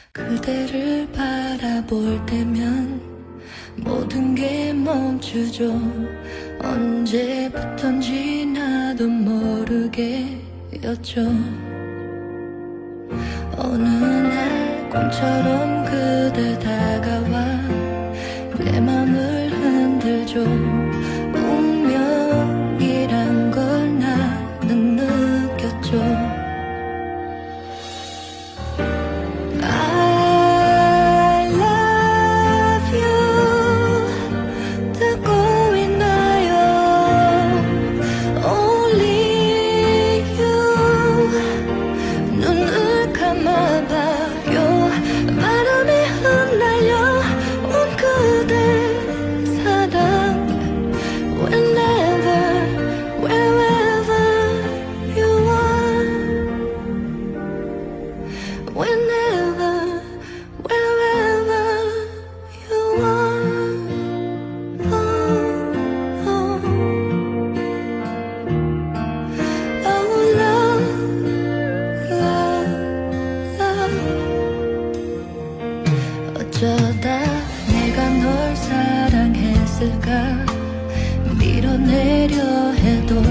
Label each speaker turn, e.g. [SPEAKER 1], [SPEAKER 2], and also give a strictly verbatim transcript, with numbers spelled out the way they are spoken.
[SPEAKER 1] 그대를 바라볼 때면 모든 게 멈추죠. 언제부턴지 나도 모르게였죠. 어느 날 꿈처럼 그대 다가와 내 맘을 흔들죠. 운명이란 걸 나는 느꼈죠. 어쩌다 내가 널 사랑했을까. 밀어내려 해도